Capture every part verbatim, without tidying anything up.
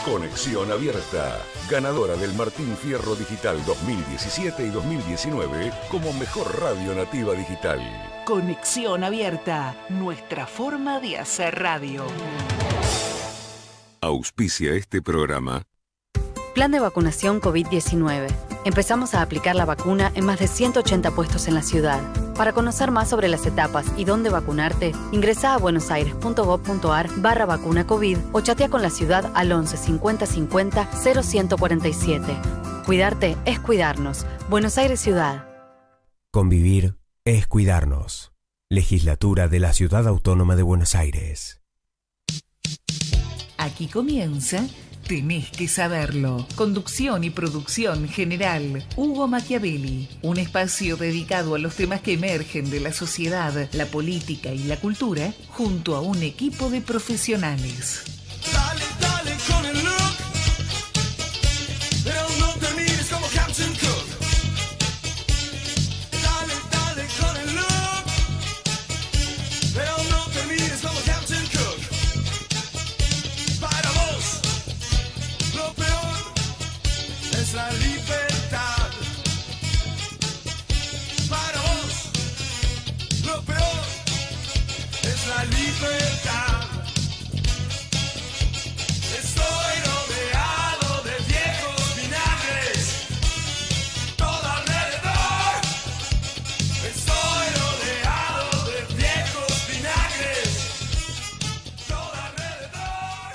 Conexión Abierta, ganadora del Martín Fierro Digital dos mil diecisiete y dos mil diecinueve como mejor radio nativa digital. Conexión Abierta, nuestra forma de hacer radio. Auspicia este programa. Plan de vacunación COVID diecinueve. Empezamos a aplicar la vacuna en más de ciento ochenta puestos en la ciudad. Para conocer más sobre las etapas y dónde vacunarte, ingresá a buenosaires.gov.ar barra vacuna COVID o chatea con la ciudad al once cincuenta cincuenta cero ciento cuarenta y siete. Cuidarte es cuidarnos. Buenos Aires Ciudad. Convivir es cuidarnos. Legislatura de la Ciudad Autónoma de Buenos Aires. Aquí comienza Tenés que saberlo. Conducción y producción general, Hugo Machiavelli. Un espacio dedicado a los temas que emergen de la sociedad, la política y la cultura, junto a un equipo de profesionales. Dale, dale con el look, pero no te mires como Captain Cook. Dale, dale con el look, pero no te mires como Captain Cook. Para vos, lo peor es la libertad. Para vos, lo peor es la libertad. Estoy rodeado de viejos vinagres, todo alrededor. Estoy rodeado de viejos vinagres, todo alrededor.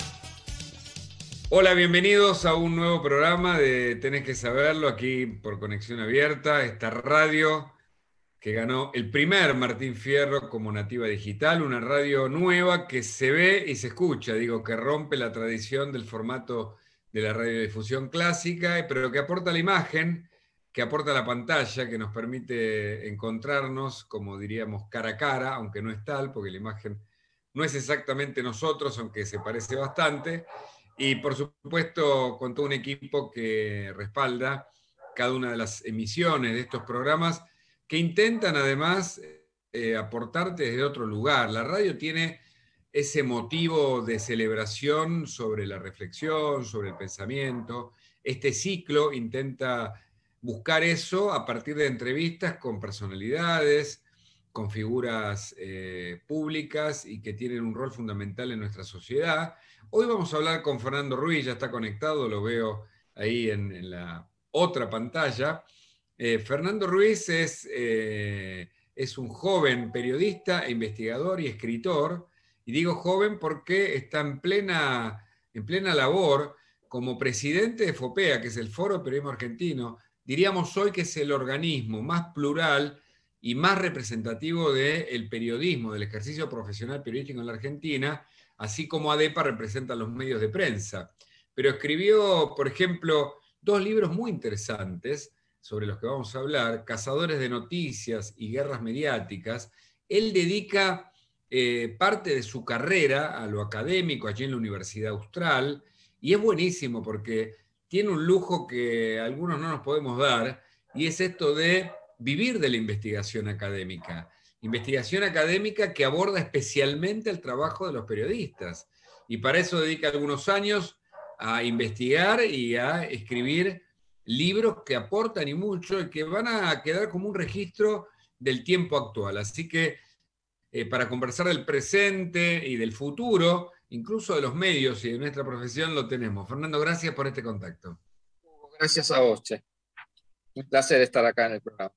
Hola, bienvenidos a un nuevo programa de Tenés que saberlo, aquí por Conexión Abierta, esta radio que ganó el primer Martín Fierro como nativa digital, una radio nueva que se ve y se escucha, digo, que rompe la tradición del formato de la radiodifusión clásica, pero que aporta la imagen, que aporta la pantalla, que nos permite encontrarnos, como diríamos, cara a cara, aunque no es tal, porque la imagen no es exactamente nosotros, aunque se parece bastante, y por supuesto con todo un equipo que respalda cada una de las emisiones de estos programas, que intentan además eh, aportarte desde otro lugar. La radio tiene ese motivo de celebración sobre la reflexión, sobre el pensamiento. Este ciclo intenta buscar eso a partir de entrevistas con personalidades, con figuras eh, públicas y que tienen un rol fundamental en nuestra sociedad. Hoy vamos a hablar con Fernando Ruiz, ya está conectado, lo veo ahí en, en la otra pantalla. Eh, Fernando Ruiz es, eh, es un joven periodista, investigador y escritor, y digo joven porque está en plena, en plena labor como presidente de FOPEA, que es el Foro de Periodismo Argentino. Diríamos hoy que es el organismo más plural y más representativo del periodismo, del ejercicio profesional periodístico en la Argentina, así como ADEPA representa los medios de prensa. Pero escribió, por ejemplo, dos libros muy interesantes sobre los que vamos a hablar, Cazadores de Noticias y Guerras Mediáticas. Él dedica eh, parte de su carrera a lo académico allí en la Universidad Austral, y es buenísimo porque tiene un lujo que algunos no nos podemos dar, y es esto de vivir de la investigación académica. Investigación académica que aborda especialmente el trabajo de los periodistas, y para eso dedica algunos años a investigar y a escribir libros que aportan y mucho y que van a quedar como un registro del tiempo actual. Así que eh, para conversar del presente y del futuro, incluso de los medios y de nuestra profesión, lo tenemos. Fernando, gracias por este contacto. Gracias a vos, che. Un placer estar acá en el programa.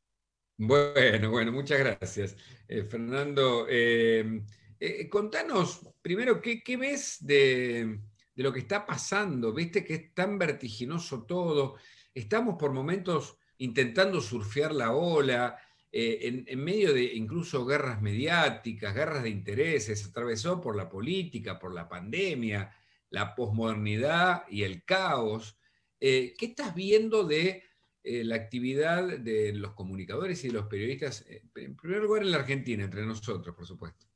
Bueno, bueno, muchas gracias. Eh, Fernando, eh, eh, contanos primero qué, qué ves de, de lo que está pasando. Viste que es tan vertiginoso todo. Estamos por momentos intentando surfear la ola, eh, en, en medio de incluso guerras mediáticas, guerras de intereses, atravesó por la política, por la pandemia, la posmodernidad y el caos. Eh, ¿Qué estás viendo de eh, la actividad de los comunicadores y de los periodistas, eh, en primer lugar en la Argentina, entre nosotros, por supuesto?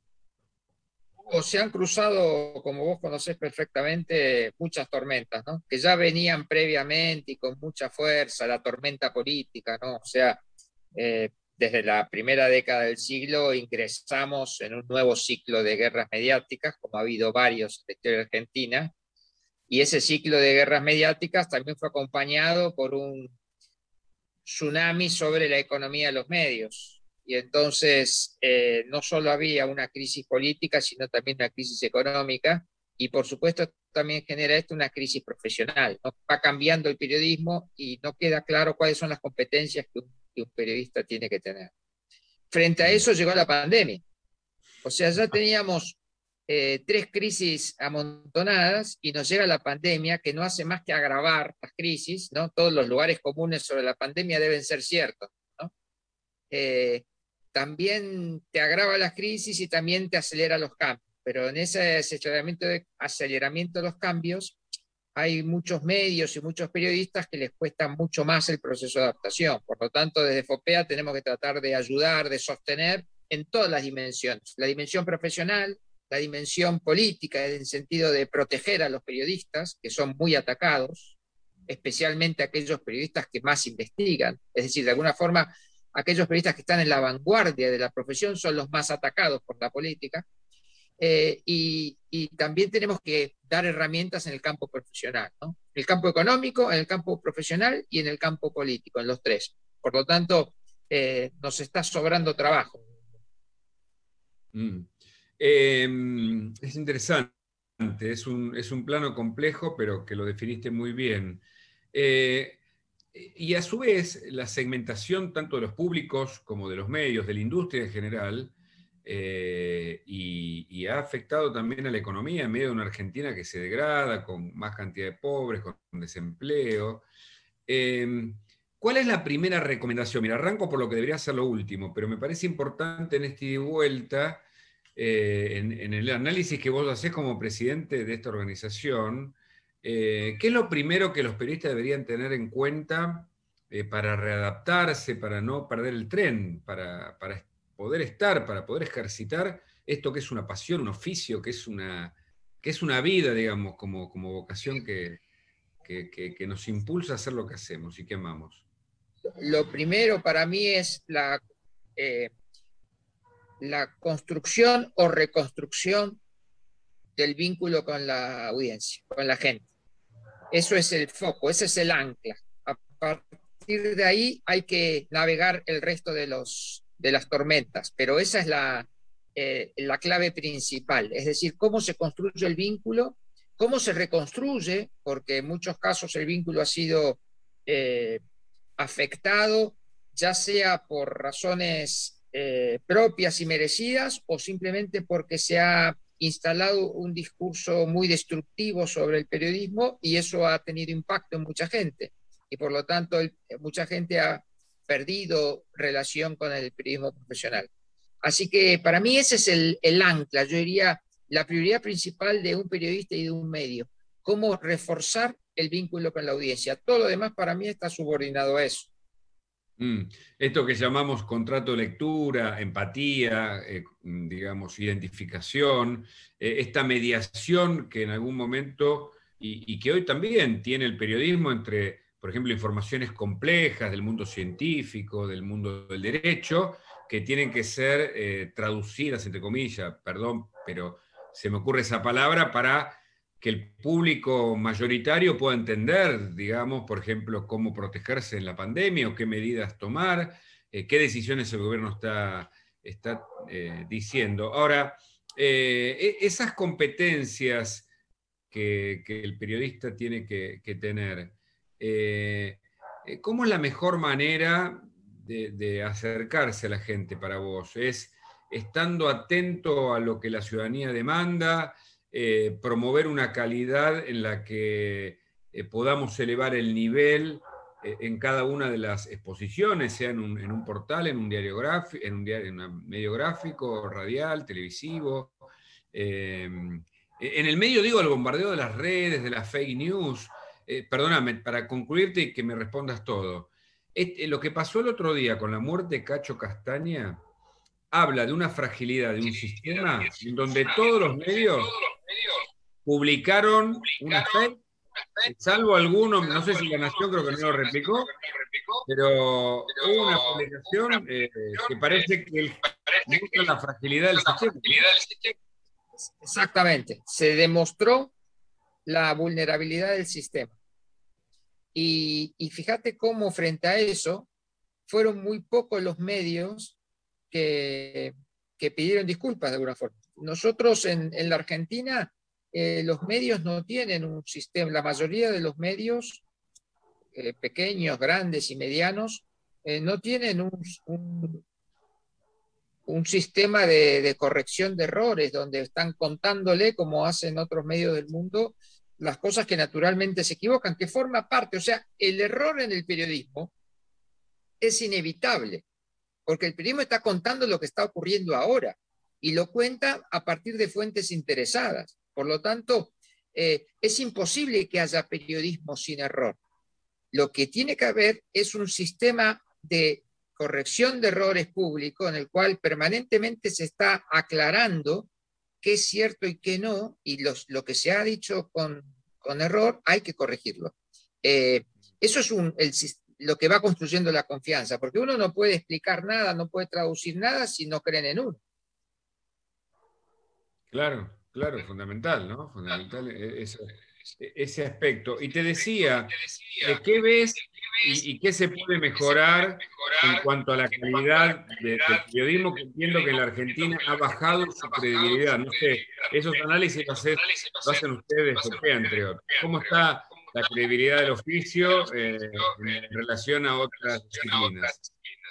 O se han cruzado, como vos conocés perfectamente, muchas tormentas, ¿no? Que ya venían previamente y con mucha fuerza, la tormenta política, ¿no? O sea, eh, desde la primera década del siglo ingresamos en un nuevo ciclo de guerras mediáticas, como ha habido varios en la historia argentina, Y ese ciclo de guerras mediáticas también fue acompañado por un tsunami sobre la economía de los medios. Y entonces eh, no solo había una crisis política, sino también una crisis económica. Y por supuesto también genera esto una crisis profesional, ¿no? Va cambiando el periodismo y no queda claro cuáles son las competencias que un, que un periodista tiene que tener. Frente a eso llegó la pandemia. O sea, ya teníamos eh, tres crisis amontonadas y nos llega la pandemia, que no hace más que agravar las crisis, ¿no? Todos los lugares comunes sobre la pandemia deben ser ciertos, ¿no? Eh, también te agrava las crisis y también te acelera los cambios, pero en ese aceleramiento de, aceleramiento de los cambios hay muchos medios y muchos periodistas que les cuesta mucho más el proceso de adaptación. Por lo tanto, desde FOPEA tenemos que tratar de ayudar, de sostener en todas las dimensiones. La dimensión profesional, la dimensión política, en el sentido de proteger a los periodistas, que son muy atacados, especialmente aquellos periodistas que más investigan. Es decir, de alguna forma, aquellos periodistas que están en la vanguardia de la profesión son los más atacados por la política. Eh, y, y también tenemos que dar herramientas en el campo profesional, ¿no? En el campo económico, en el campo profesional y en el campo político, en los tres. Por lo tanto, eh, nos está sobrando trabajo. Mm. Eh, es interesante, es un, es un plano complejo, pero que lo definiste muy bien. Eh, y a su vez, la segmentación tanto de los públicos como de los medios, de la industria en general, eh, y, y ha afectado también a la economía en medio de una Argentina que se degrada, con más cantidad de pobres, con desempleo. Eh, ¿Cuál es la primera recomendación? Mira, arranco por lo que debería ser lo último, pero me parece importante en esta ida y vuelta, eh, en, en el análisis que vos hacés como presidente de esta organización, eh, ¿qué es lo primero que los periodistas deberían tener en cuenta eh, para readaptarse, para no perder el tren, para, para poder estar, para poder ejercitar esto que es una pasión, un oficio, que es una, que es una vida, digamos, como, como vocación que, que, que, que nos impulsa a hacer lo que hacemos y que amamos? Lo primero para mí es la, eh, la construcción o reconstrucción del vínculo con la audiencia, con la gente. Eso es el foco, ese es el ancla. A partir de ahí hay que navegar el resto de, los, de las tormentas, pero esa es la, eh, la clave principal. Es decir, cómo se construye el vínculo, cómo se reconstruye, porque en muchos casos el vínculo ha sido eh, afectado, ya sea por razones eh, propias y merecidas o simplemente porque se ha instalado un discurso muy destructivo sobre el periodismo y eso ha tenido impacto en mucha gente. Y por lo tanto, el, mucha gente ha perdido relación con el periodismo profesional. Así que para mí ese es el, el ancla, yo diría, la prioridad principal de un periodista y de un medio. Cómo reforzar el vínculo con la audiencia. Todo lo demás para mí está subordinado a eso. Mm. Esto que llamamos contrato de lectura, empatía, eh, digamos, identificación, eh, esta mediación que en algún momento, y, y que hoy también tiene el periodismo entre, por ejemplo, informaciones complejas del mundo científico, del mundo del derecho, que tienen que ser eh, traducidas, entre comillas, perdón, pero se me ocurre esa palabra, para que el público mayoritario pueda entender, digamos, por ejemplo, cómo protegerse en la pandemia o qué medidas tomar, eh, qué decisiones el gobierno está, está eh, diciendo. Ahora, eh, esas competencias que, que el periodista tiene que, que tener, eh, ¿cómo es la mejor manera de, de acercarse a la gente para vos? ¿Es estando atento a lo que la ciudadanía demanda? Eh, promover una calidad en la que eh, podamos elevar el nivel eh, en cada una de las exposiciones, sea en un, en un portal, en un diario gráfico, en un, diario, en un medio gráfico, radial, televisivo. Eh, en el medio, digo, el bombardeo de las redes, de las fake news. Eh, perdóname, para concluirte y que me respondas todo. Este, lo que pasó el otro día con la muerte de Cacho Castaña habla de una fragilidad de un sistema en donde todos los medios publicaron una fake, salvo algunos, no sé si La Nación creo que no lo replicó, pero hubo una publicación eh, que parece que muestra la fragilidad del sistema. Exactamente, se demostró la vulnerabilidad del sistema. Y, y fíjate cómo frente a eso fueron muy pocos los medios que, que pidieron disculpas de alguna forma. Nosotros en, en la Argentina, eh, los medios no tienen un sistema, la mayoría de los medios, eh, pequeños, grandes y medianos, eh, no tienen un, un, un sistema de, de corrección de errores, donde están contándole, como hacen otros medios del mundo, las cosas que naturalmente se equivocan, que forma parte, o sea, el error en el periodismo es inevitable, porque el periodismo está contando lo que está ocurriendo ahora, y lo cuenta a partir de fuentes interesadas. Por lo tanto, eh, es imposible que haya periodismo sin error. Lo que tiene que haber es un sistema de corrección de errores público en el cual permanentemente se está aclarando qué es cierto y qué no, y los, lo que se ha dicho con, con error hay que corregirlo. Eh, eso es un, el, lo que va construyendo la confianza, porque uno no puede explicar nada, no puede traducir nada si no creen en uno. Claro, claro, fundamental, ¿no? Fundamental ese, ese aspecto. Y te decía, ¿qué ves y, y qué se puede mejorar en cuanto a la calidad de, del periodismo? Que entiendo que en la Argentina ha bajado su credibilidad. No sé, esos análisis lo hacen, lo hacen ustedes, entre otros. ¿Cómo está la credibilidad del oficio eh, en relación a otras disciplinas?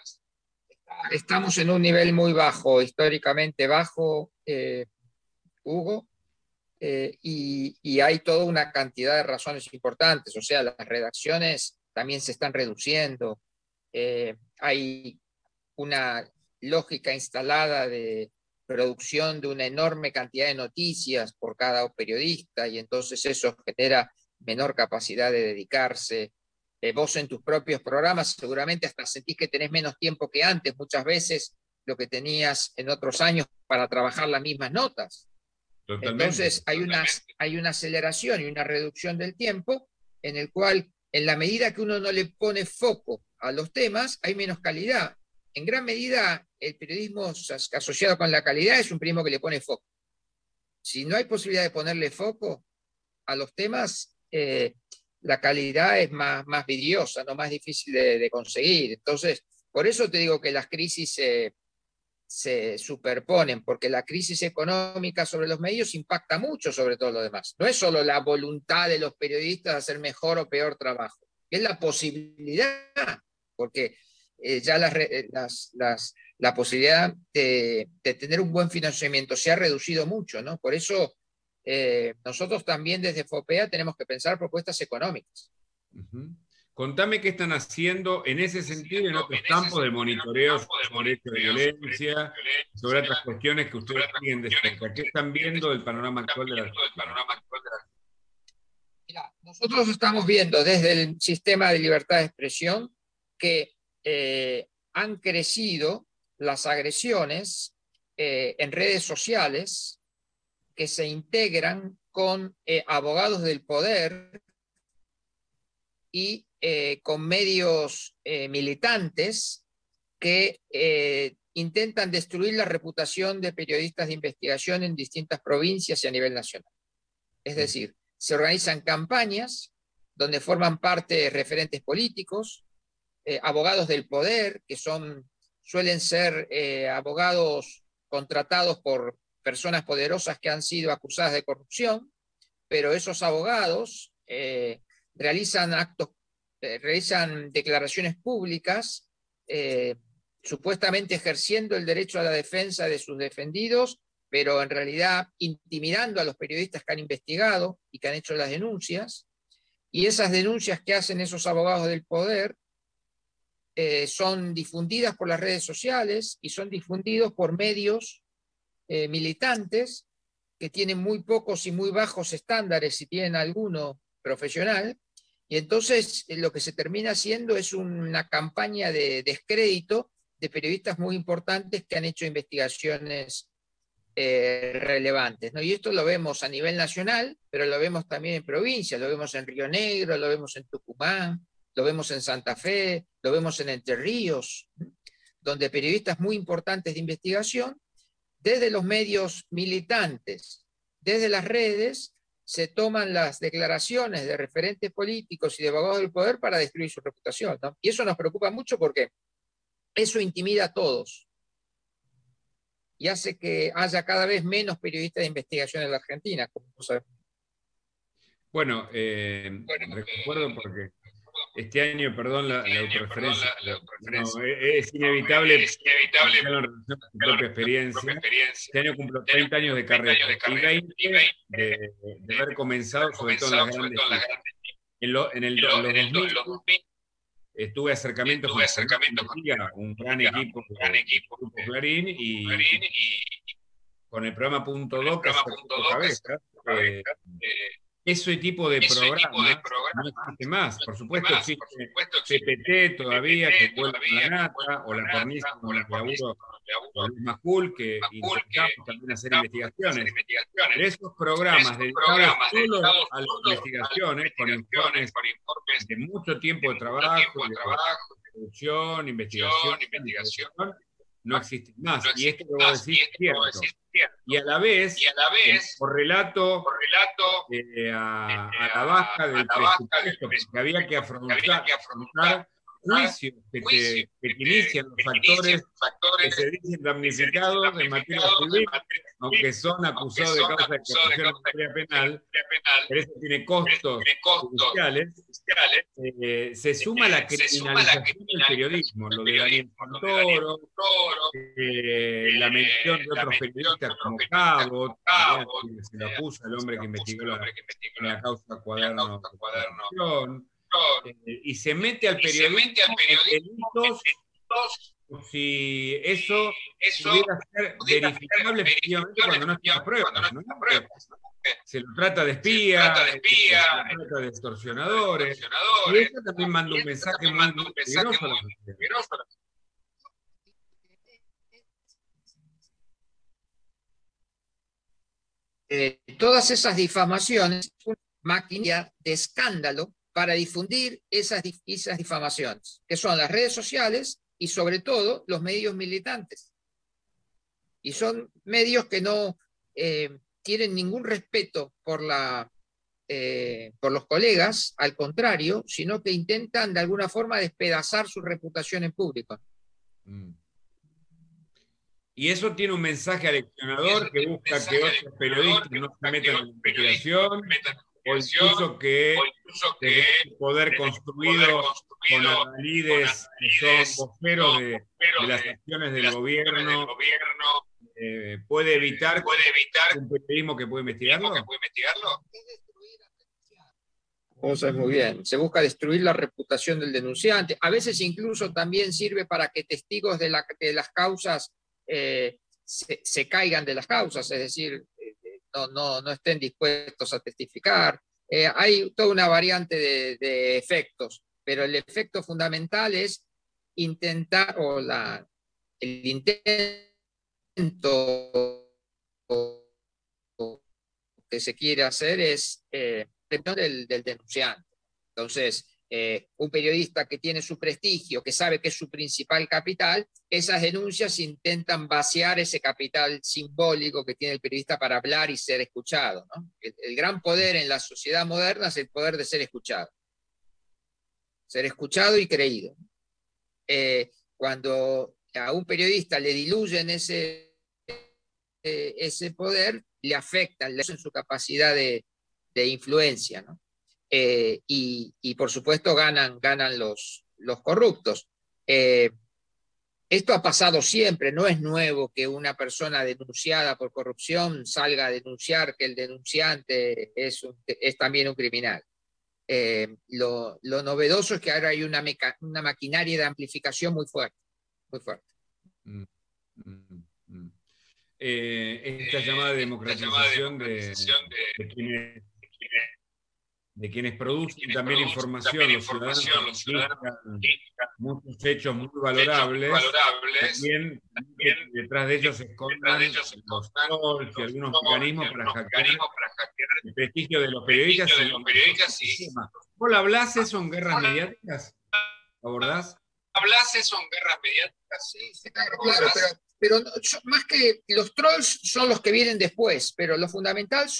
Estamos en un nivel muy bajo, históricamente bajo, eh, Hugo, eh, y, y hay toda una cantidad de razones importantes. O sea, las redacciones también se están reduciendo, eh, hay una lógica instalada de producción de una enorme cantidad de noticias por cada periodista, y entonces eso genera menor capacidad de dedicarse. Eh, vos en tus propios programas seguramente hasta sentís que tenés menos tiempo que antes, muchas veces lo que tenías en otros años para trabajar las mismas notas. Totalmente, Entonces hay una, hay una aceleración y una reducción del tiempo en el cual, en la medida que uno no le pone foco a los temas, hay menos calidad. En gran medida, el periodismo asociado con la calidad es un periodismo que le pone foco. Si no hay posibilidad de ponerle foco a los temas, eh, la calidad es más, más vidriosa, ¿no? Más difícil de, de conseguir. Entonces, por eso te digo que las crisis eh, se superponen, porque la crisis económica sobre los medios impacta mucho sobre todo lo demás. No es solo la voluntad de los periodistas de hacer mejor o peor trabajo, es la posibilidad, porque eh, ya las, las, las, la posibilidad de, de tener un buen financiamiento se ha reducido mucho, ¿no? Por eso eh, nosotros también desde FOPEA tenemos que pensar propuestas económicas. Uh-huh. Contame qué están haciendo en ese sentido y en otros campos del monitoreo sobre hechos de violencia, sobre otras cuestiones que ustedes siguen de cerca. ¿Qué están viendo del panorama actual de la Mira, nosotros estamos viendo desde el sistema de libertad de expresión que eh, han crecido las agresiones eh, en redes sociales que se integran con eh, abogados del poder y eh, con medios eh, militantes que eh, intentan destruir la reputación de periodistas de investigación en distintas provincias y a nivel nacional. Es decir, se organizan campañas donde forman parte referentes políticos, eh, abogados del poder, que son, suelen ser eh, abogados contratados por personas poderosas que han sido acusadas de corrupción, pero esos abogados eh, realizan actos, eh, realizan declaraciones públicas, eh, supuestamente ejerciendo el derecho a la defensa de sus defendidos, pero en realidad intimidando a los periodistas que han investigado y que han hecho las denuncias, y esas denuncias que hacen esos abogados del poder eh, son difundidas por las redes sociales y son difundidos por medios eh, militantes que tienen muy pocos y muy bajos estándares, si tienen alguno profesional, y entonces eh, lo que se termina haciendo es una campaña de descrédito de periodistas muy importantes que han hecho investigaciones eh, relevantes, ¿no? Y esto lo vemos a nivel nacional, pero lo vemos también en provincias, lo vemos en Río Negro, lo vemos en Tucumán, lo vemos en Santa Fe, lo vemos en Entre Ríos, donde periodistas muy importantes de investigación, desde los medios militantes, desde las redes, se toman las declaraciones de referentes políticos y de abogados del poder para destruir su reputación, ¿no? Y eso nos preocupa mucho porque eso intimida a todos y hace que haya cada vez menos periodistas de investigación en la Argentina, como sabemos. Bueno, eh, bueno recuerdo porque este año, perdón la, la autorreferencia, no, es inevitable, es inevitable en relación a su propia experiencia. Este año cumplo treinta años de carrera y veinte de, de haber comenzado, sobre todo en las grandes ligas. En, lo, en, el, en, en los dos mil estuve acercamiento con, acercamiento con Liga, un gran equipo, un gran equipo Grupo Clarín, y, Clarín y con el programa Punto Doc, cabeza. Eh, ese tipo de programa no existe más. Por supuesto existe C P T todavía, que vuelve la nata, o la cornisa con el laburo con Luis Macul, que intentamos también hacer investigaciones. Pero esos programas dedicados solo a las investigaciones, con informes de mucho tiempo de trabajo, de producción, investigación, investigación, no existen más. Y esto lo voy a decir cierto. Y a la vez, y a la vez por relato, por relato eh, a, a la baja del presupuesto, porque había que afrontar, había que afrontar juicios que, te, que te inician los factores que se dicen damnificados en materia civil, aunque son acusados de causa de corrupción en materia penal, pero eso tiene costos judiciales. Eh, se suma la criminalización del periodismo, lo de Daniel Santoro, eh, la mención de otros periodistas como Cabo, que se lo acusa el hombre que investigó la, la causa Cuaderno de Corrupción. Eh, y se mete al periodismo en delitos si eso, eso pudiera ser verificable efectivamente cuando no están pruebas, ¿no? Se lo trata de espía, se lo trata de extorsionadores, y eso también manda un mensaje muy, muy peligroso a la sociedad. Eh, todas esas difamaciones, una máquina de escándalo para difundir esas, esas difamaciones, que son las redes sociales y sobre todo los medios militantes. Y son medios que no eh, tienen ningún respeto por, la, eh, por los colegas, al contrario, sino que intentan de alguna forma despedazar su reputación en público. Mm. Y eso tiene un mensaje aleccionador que busca que otros periodistas no se metan en la investigación, o incluso que, o incluso que el poder construido, poder construido con adalides que son voceros de, de las acciones del gobierno, del gobierno eh, puede evitar, puede evitar un periodismo que puede investigarlo. Que puede investigarlo. O sea, muy bien. Se busca destruir la reputación del denunciante. A veces incluso también sirve para que testigos de, la, de las causas eh, se, se caigan de las causas, es decir, No, no, no estén dispuestos a testificar. Eh, hay toda una variante de, de efectos, pero el efecto fundamental es intentar, o la, el intento que se quiere hacer es eh, del, del denunciante. Entonces, eh, un periodista que tiene su prestigio, que sabe que es su principal capital, esas denuncias intentan vaciar ese capital simbólico que tiene el periodista para hablar y ser escuchado, ¿no? El, el gran poder en la sociedad moderna es el poder de ser escuchado. Ser escuchado y creído. Eh, cuando a un periodista le diluyen ese, eh, ese poder, le afectan, le hacen su capacidad de, de influencia, ¿no? Eh, y, y por supuesto ganan, ganan los, los corruptos. Eh, esto ha pasado siempre, no es nuevo que una persona denunciada por corrupción salga a denunciar que el denunciante es, un, es también un criminal. Eh, lo, lo novedoso es que ahora hay una, meca, una maquinaria de amplificación muy fuerte. Muy fuerte. Mm, mm, mm. Eh, esta llamada democratización de, de, de quienes de quienes producen de también producen información, también los ciudadanos, los ciudadanos muchos hechos muy valorables, valorables también, también detrás de ellos se escondan los trolls y algunos mecanismos para hackear el prestigio de los periodistas. De los periodistas y, y, ¿Vos hablás eso en guerras mediáticas? ¿Abordás? ¿Hablás eso en guerras mediáticas? Sí, sí, claro, claro, pero, pero no, más que los trolls son los que vienen después, pero lo fundamental son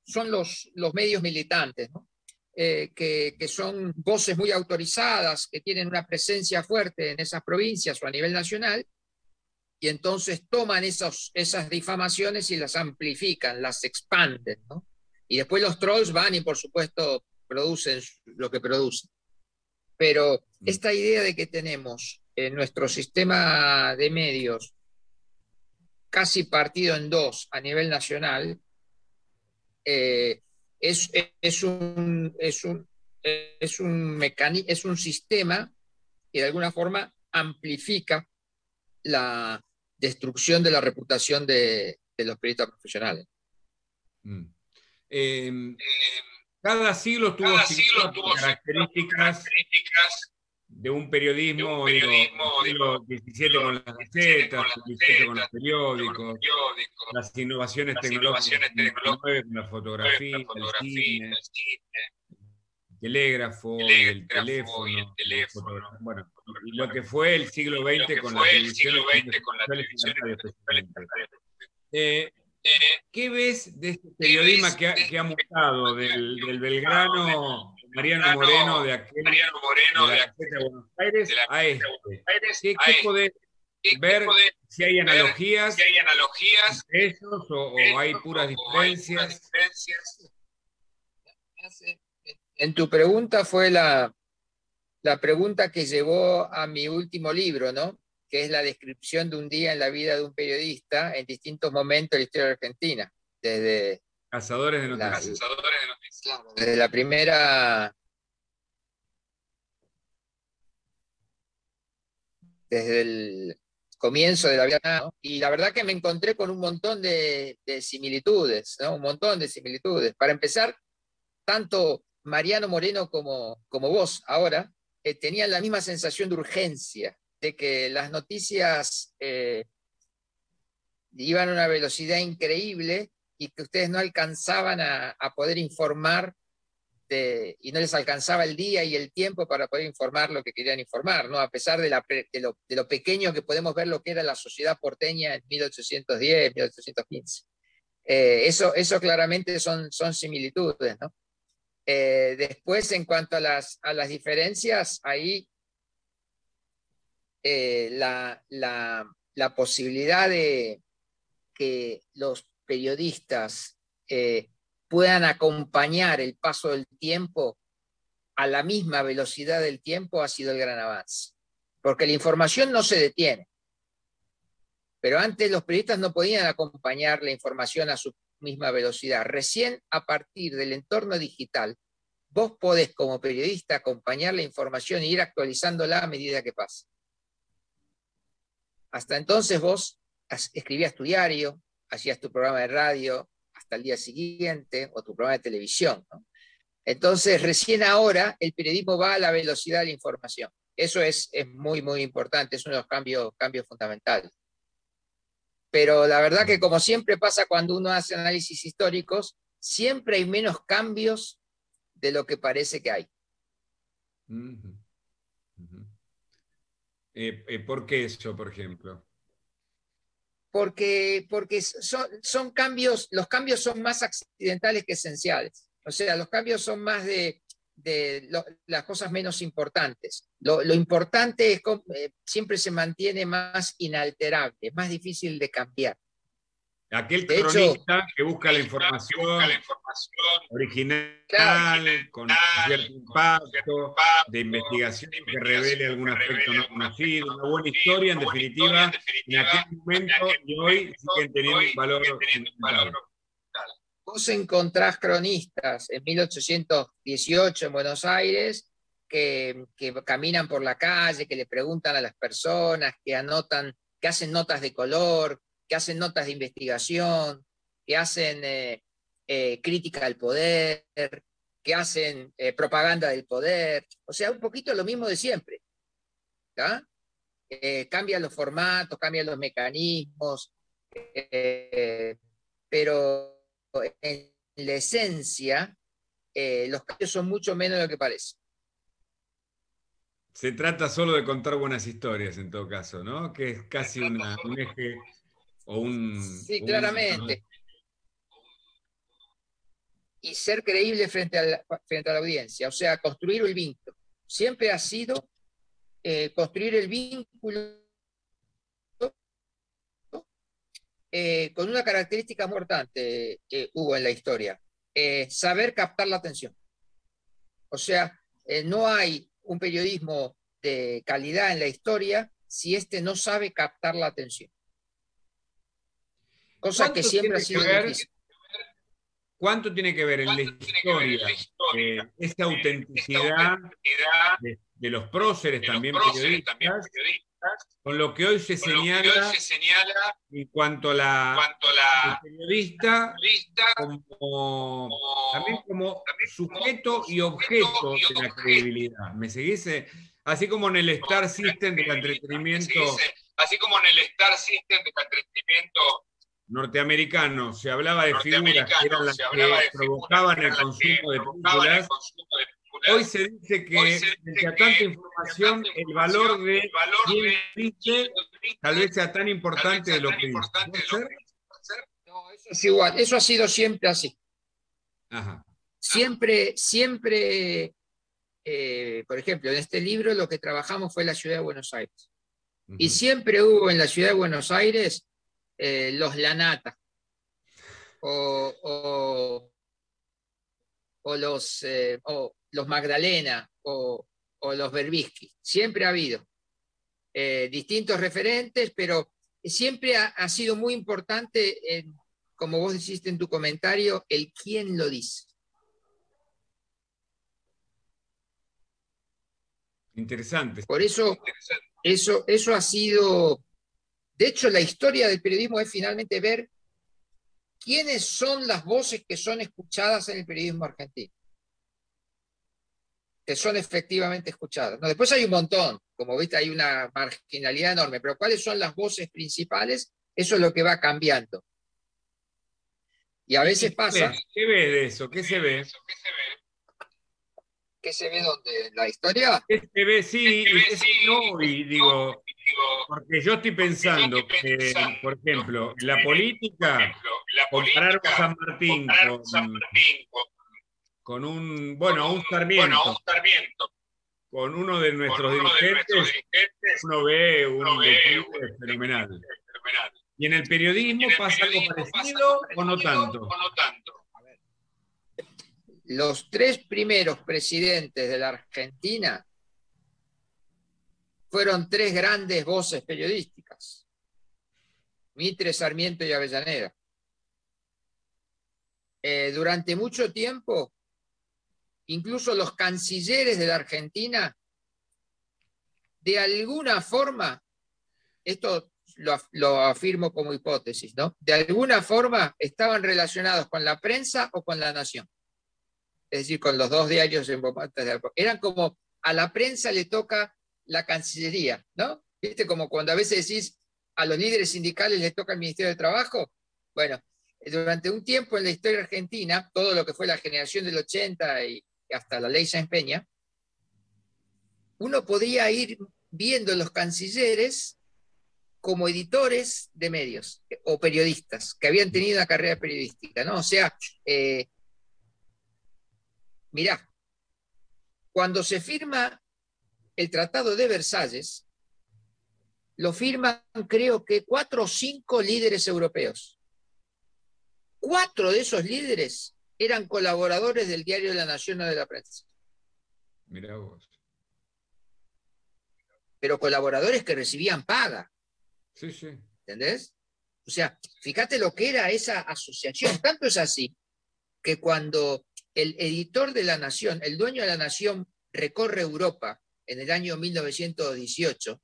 son los, los medios militantes, ¿no? Eh, que, que son voces muy autorizadas, que tienen una presencia fuerte en esas provincias o a nivel nacional, y entonces toman esos, esas difamaciones y las amplifican, las expanden, ¿no? Y después los trolls van y por supuesto producen lo que producen. Pero esta idea de que tenemos en nuestro sistema de medios casi partido en dos a nivel nacional, eh, es, es, un, es, un, es, un mecani- es un sistema que de alguna forma amplifica la destrucción de la reputación de, de los periodistas profesionales. Mm. Eh, cada siglo tuvo, Cada sin siglo duda, tuvo características características de un periodismo, de un periodismo, digo, siglo diecisiete con las gacetas, el dieciocho con los periódicos, periódicos, las innovaciones las tecnológicas, innovaciones tecnológicas, con la fotografía, la fotografía, el cine, el cine, el telégrafo, y el telégrafo y el teléfono, teléfono. bueno, y lo que fue el siglo veinte con la fue el televisión siglo y veinte con la las televisión radio y las especialmente. Eh, ¿Qué ves de este periodismo que ha, que ha mutado del, del Belgrano Mariano Moreno de aquel Mariano Moreno de de la aquel Gaceta de Buenos Aires de la a este? Aires ¿Qué, a qué este? podés ¿Qué- ver qué podés si hay ver analogías si hay analogías entre ellos o, o hay puras o hay diferencias? puras diferencias? En tu pregunta fue la, la pregunta que llevó a mi último libro, ¿no? Que es la descripción de un día en la vida de un periodista en distintos momentos de la historia de Argentina, desde Cazadores de la, noticias. Cazadores de noticias. desde la primera, desde el comienzo de la vida, ¿no? Y la verdad que me encontré con un montón de, de similitudes, ¿no? Un montón de similitudes. Para empezar, tanto Mariano Moreno como, como vos ahora eh, tenían la misma sensación de urgencia, de que las noticias eh, iban a una velocidad increíble y que ustedes no alcanzaban a, a poder informar de, y no les alcanzaba el día y el tiempo para poder informar lo que querían informar, ¿no? A pesar de, la, de, lo, de lo pequeño que podemos ver lo que era la sociedad porteña en mil ochocientos diez, mil ochocientos quince. Eh, eso, eso claramente son, son similitudes, ¿no? Eh, después, en cuanto a las, a las diferencias, ahí eh, la, la, la posibilidad de que los periodistas eh, puedan acompañar el paso del tiempo a la misma velocidad del tiempo ha sido el gran avance. Porque la información no se detiene. Pero antes los periodistas no podían acompañar la información a su misma velocidad. Recién a partir del entorno digital, vos podés como periodista acompañar la información e ir actualizándola a medida que pasa. Hasta entonces vos escribías tu diario, hacías tu programa de radio hasta el día siguiente, o tu programa de televisión, ¿no? Entonces, recién ahora el periodismo va a la velocidad de la información. Eso es, es muy, muy importante, es uno de los cambios, cambios fundamentales. Pero la verdad que, como siempre pasa cuando uno hace análisis históricos, siempre hay menos cambios de lo que parece que hay. Uh-huh. Uh-huh. Eh, eh, ¿Por qué eso, por ejemplo? Porque, porque son, son cambios, los cambios son más accidentales que esenciales. O sea, los cambios son más de, de lo, las cosas menos importantes. Lo, lo importante es que eh, siempre se mantiene más inalterable, más difícil de cambiar. Aquel de cronista hecho, que busca la información, que busca la información original, claro, con cierto impacto, de investigación que revele algún aspecto no conocido, una buena historia, en definitiva, en aquel momento y hoy siguen teniendo un valor fundamental. Vos encontrás cronistas en mil ochocientos dieciocho en Buenos Aires que, que caminan por la calle, que le preguntan a las personas, que anotan, que hacen notas de color, que hacen notas de investigación, que hacen eh, eh, crítica al poder, que hacen eh, propaganda del poder. O sea, un poquito lo mismo de siempre. Eh, cambian los formatos, cambian los mecanismos, eh, pero en la esencia eh, los cambios son mucho menos de lo que parece. Se trata solo de contar buenas historias en todo caso, ¿no? Que es casi una, un eje o un... Sí, un, claramente. y ser creíble frente a la, frente a la audiencia, o sea, construir el vínculo. Siempre ha sido eh, construir el vínculo eh, con una característica muy importante que hubo en la historia, eh, saber captar la atención. O sea, eh, no hay un periodismo de calidad en la historia si éste no sabe captar la atención. Cosa que siempre ha sido difícil. ¿Cuánto tiene que ver en la historia eh, esa autenticidad de, de los próceres, también periodistas, con lo que hoy se señala en cuanto a la, el periodista como, también como sujeto y objeto de la credibilidad? ¿Me seguís? Así como en el Star System del entretenimiento, así como en el Star System del entretenimiento norteamericano se hablaba de figuras que eran las que provocaban el consumo de películas, hoy se dice que frente a tanta información el valor de quien dice tal vez sea tan importante de lo que dice. No, eso es igual, eso ha sido siempre así. Ajá. Siempre, siempre, eh, por ejemplo, en este libro lo que trabajamos fue la ciudad de Buenos Aires. Uh-huh. Y siempre hubo en la ciudad de Buenos Aires eh, los Lanata o, o, o, los, eh, o los Magdalena o, o los Berbisky. Siempre ha habido eh, distintos referentes, pero siempre ha, ha sido muy importante, en, como vos dijiste en tu comentario, el quién lo dice. Interesante. Por eso, eso, eso ha sido... De hecho, la historia del periodismo es finalmente ver quiénes son las voces que son escuchadas en el periodismo argentino. Que son efectivamente escuchadas. No, después hay un montón, como viste, hay una marginalidad enorme, pero ¿cuáles son las voces principales? Eso es lo que va cambiando. Y a veces pasa... ¿Qué ves de eso? ¿Qué se ve? ¿Qué se ve donde? ¿La historia? ¿Qué se ve? Sí, ¿qué se ve? Sí, no, y digo, porque yo estoy pensando que, por ejemplo, la política, comparar a San Martín con, con un, bueno, un Sarmiento, con uno de nuestros dirigentes, uno ve un declive fenomenal. ¿Y en el periodismo pasa algo parecido o no tanto? Los tres primeros presidentes de la Argentina fueron tres grandes voces periodísticas: Mitre, Sarmiento y Avellaneda. Eh, durante mucho tiempo, incluso los cancilleres de la Argentina, de alguna forma, esto lo, lo afirmo como hipótesis, ¿no? De alguna forma estaban relacionados con la prensa o con La Nación. Es decir, con los dos diarios emblemáticos de la época. Eran como, a la prensa le toca la Cancillería, ¿no? ¿Viste? Como cuando a veces decís, a los líderes sindicales les toca el Ministerio de Trabajo. Bueno, durante un tiempo en la historia argentina, todo lo que fue la generación del ochenta y hasta la ley Sáenz Peña, uno podía ir viendo los cancilleres como editores de medios o periodistas que habían tenido una carrera periodística, ¿no? O sea, eh, mirá, cuando se firma el Tratado de Versalles, lo firman creo que cuatro o cinco líderes europeos. Cuatro de esos líderes eran colaboradores del diario La Nación o de la prensa. Mirá vos. Pero colaboradores que recibían paga. Sí, sí. ¿Entendés? O sea, fíjate lo que era esa asociación. Tanto es así que cuando el editor de La Nación, el dueño de La Nación, recorre Europa en el año mil novecientos dieciocho,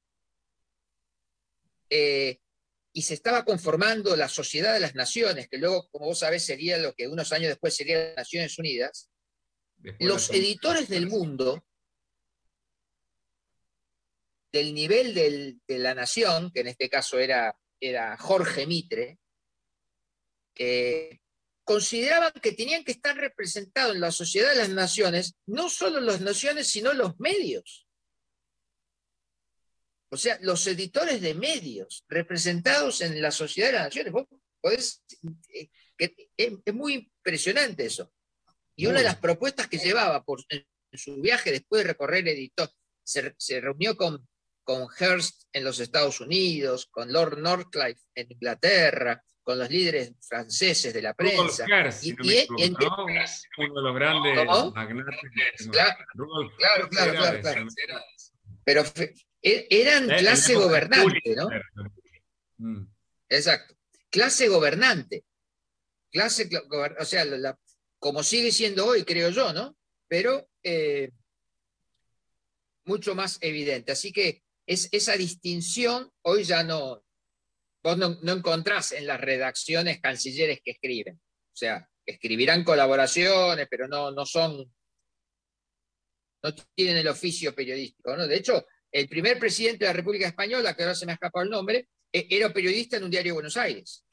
eh, y se estaba conformando la Sociedad de las Naciones, que luego, como vos sabés, sería lo que unos años después sería las Naciones Unidas, después los editores del mundo, del nivel del, de La Nación, que en este caso era, era Jorge Mitre, eh, consideraban que tenían que estar representados en la Sociedad de las Naciones, no solo las naciones, sino los medios. O sea, los editores de medios representados en la Sociedad de las Naciones. Vos podés, eh, que, es, es muy impresionante eso. Y una de las propuestas que llevaba por, en su viaje después de recorrer editor, se, se reunió con, con Hearst en los Estados Unidos, con Lord Northcliffe en Inglaterra, con los líderes franceses de la prensa. Rudolf Hearst, y, si no y, me y, equivoco, en, ¿no? Uno de los grandes ¿Cómo? magnates. Claro, Rudolf claro, Hearst claro, era claro, de claro. San- Pero fe- e- eran de- en la clase época de gobernante, ¿no? Pulitzer. Mm. Exacto. Clase gobernante. Clase, cla- gober- o sea, la- la- como sigue siendo hoy, creo yo, ¿no? Pero eh, mucho más evidente. Así que es, esa distinción hoy ya no, vos no, no encontrás en las redacciones cancilleres que escriben. O sea, escribirán colaboraciones, pero no, no son, no tienen el oficio periodístico, ¿no? De hecho, el primer presidente de la República Española, que ahora se me ha escapado el nombre, eh, era periodista en un diario de Buenos Aires.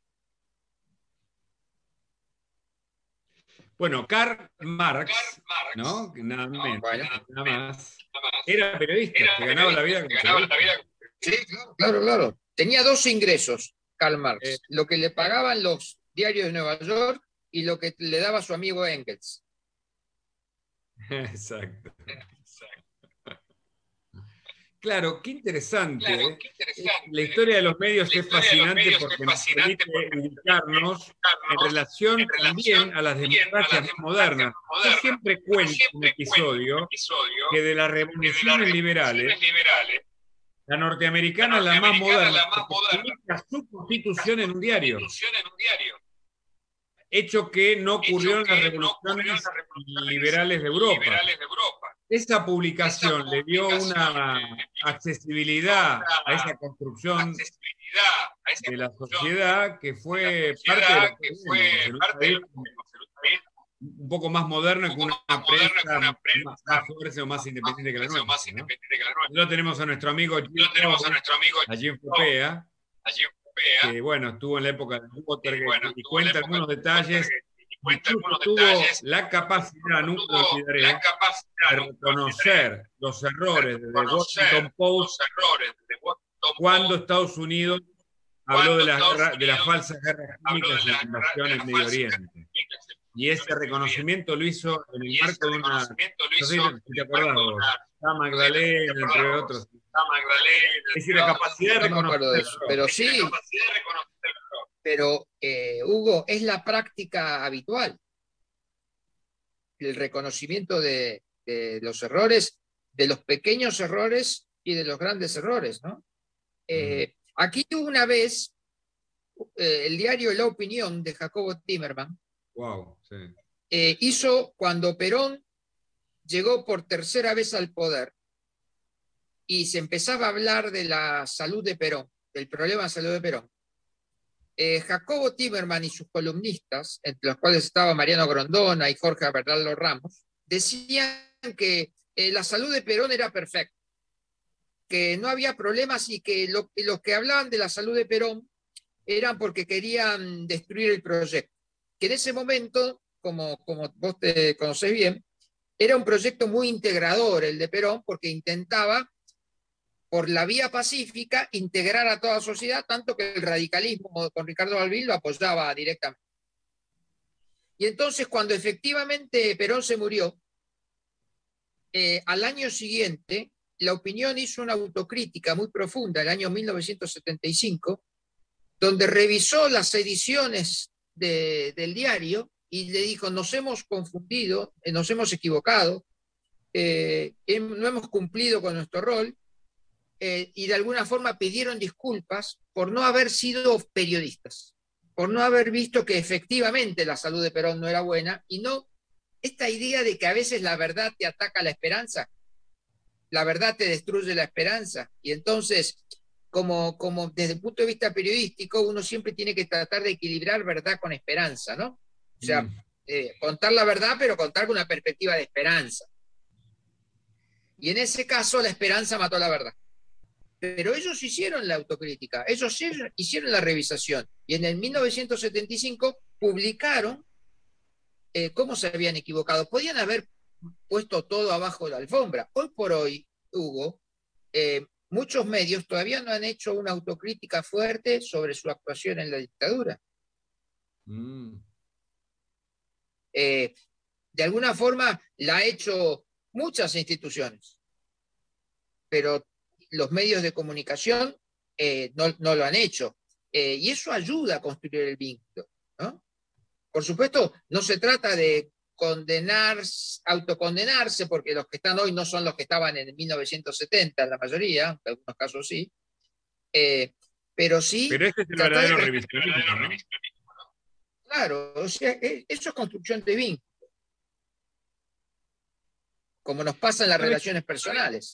Bueno, Karl Marx, ¿no? Que Nada menos, Bueno. nada más. Era periodista, se ganaba la vida como periodista. Sí, claro, claro, claro. Tenía dos ingresos, Karl Marx. Eh. Lo que le pagaban los diarios de Nueva York y lo que le daba su amigo Engels. Exacto. Claro, qué interesante. Claro, qué interesante. La historia de los medios La es historia de los fascinante medios porque es nos fascinante permite porque nos ubicarnos permite en ubicarnos relación en relación también a las también democracias a las más democracias modernas. más modernas. Yo siempre Yo cuento en un siempre cuento episodio un episodio que de las que de las revoluciones liberales, revoluciones liberales, la norteamericana es la la más norteamericana es moderna, la más porque moderna. publica su constitución en un diario, Constitución en un diario. hecho que no ocurrió en Hecho las que no ocurrió en revoluciones las revoluciones liberales de Europa. liberales de Europa. Esa publicación Esa le dio publicación una le dio accesibilidad una a esa construcción accesibilidad a esa de la construcción sociedad que fue de la parte de sociedad lo que que fue vivimos en un parte de país lo que vivimos en un país un poco más moderno y un con poco una más moderno, prensa con una prensa más, más fuerte o más independiente que la más, más nuestra. ¿no? independiente que la nuestra. Lo tenemos a nuestro amigo Lo tenemos a Jim nuestro amigo allí en Popea, allí en Popea, que bueno, estuvo en la época de y Watergate bueno, y estuvo en la cuenta época algunos de detalles. Watergate, y cuenta Incluso algunos tuvo detalles. la capacidad, nunca lo Tuvo olvidaré, la capacidad de nunca lo reconocer los errores olvidaré, de de The reconocer Washington Post los errores de Washington cuando Post Estados Unidos cuando habló de las, Estados guerras, de las Unidos falsas guerras habló químicas de y la la invasión de en las Medio falsas Oriente. guerras químicas en Y ese Medio reconocimiento lo hizo en el Y ese marco de una, no reconocimiento lo sé hizo si te- en si te el acordás marco de vos, una San Magdalena, ¿te entre acordás otros. vos? La Magdalena, Es decir, la no, capacidad de No me reconocer acuerdo de el eso, error. pero la sí, capacidad de reconocer el error. pero eh, Hugo, es la práctica habitual, el reconocimiento de, de los errores, de los pequeños errores y de los grandes errores, ¿no? Eh, aquí hubo una vez eh, el diario La Opinión de Jacobo Timerman Wow, sí. eh, hizo cuando Perón llegó por tercera vez al poder y se empezaba a hablar de la salud de Perón, del problema de salud de Perón. Eh, Jacobo Timerman y sus columnistas, entre los cuales estaba Mariano Grondona y Jorge Bernardo Ramos, decían que eh, la salud de Perón era perfecta, que no había problemas y que lo, los que hablaban de la salud de Perón eran porque querían destruir el proyecto. Que en ese momento, como, como vos te conocés bien, era un proyecto muy integrador el de Perón, porque intentaba, por la vía pacífica, integrar a toda la sociedad, tanto que el radicalismo con Ricardo Balbín lo apoyaba directamente. Y entonces, cuando efectivamente Perón se murió, eh, al año siguiente, La Opinión hizo una autocrítica muy profunda, el año mil novecientos setenta y cinco, donde revisó las ediciones de, del diario y le dijo, nos hemos confundido, eh, nos hemos equivocado, eh, no hemos cumplido con nuestro rol, eh, y de alguna forma pidieron disculpas por no haber sido periodistas, por no haber visto que efectivamente la salud de Perón no era buena, y no esta idea de que a veces la verdad te ataca la esperanza, la verdad te destruye la esperanza, y entonces, como, como desde el punto de vista periodístico, uno siempre tiene que tratar de equilibrar verdad con esperanza, ¿no? O sea, Mm. eh, contar la verdad, pero contar con una perspectiva de esperanza. Y en ese caso, la esperanza mató la verdad. Pero ellos hicieron la autocrítica, ellos hicieron la revisación, y en el mil novecientos setenta y cinco publicaron eh, cómo se habían equivocado. Podían haber puesto todo abajo de la alfombra. Hoy por hoy, Hugo, eh, muchos medios todavía no han hecho una autocrítica fuerte sobre su actuación en la dictadura. Mm. Eh, de alguna forma la ha hecho muchas instituciones, pero los medios de comunicación eh, no, no lo han hecho. Eh, y eso ayuda a construir el vínculo, ¿no? Por supuesto, no se trata de condenar, autocondenarse, porque los que están hoy no son los que estaban en mil novecientos setenta, la mayoría, en algunos casos sí, eh, pero sí... Pero ese es el tratar verdadero de- revisionismo, ¿no? Claro, o sea, eh, eso es construcción de vínculo, como nos pasa en las ¿Sabes? relaciones personales.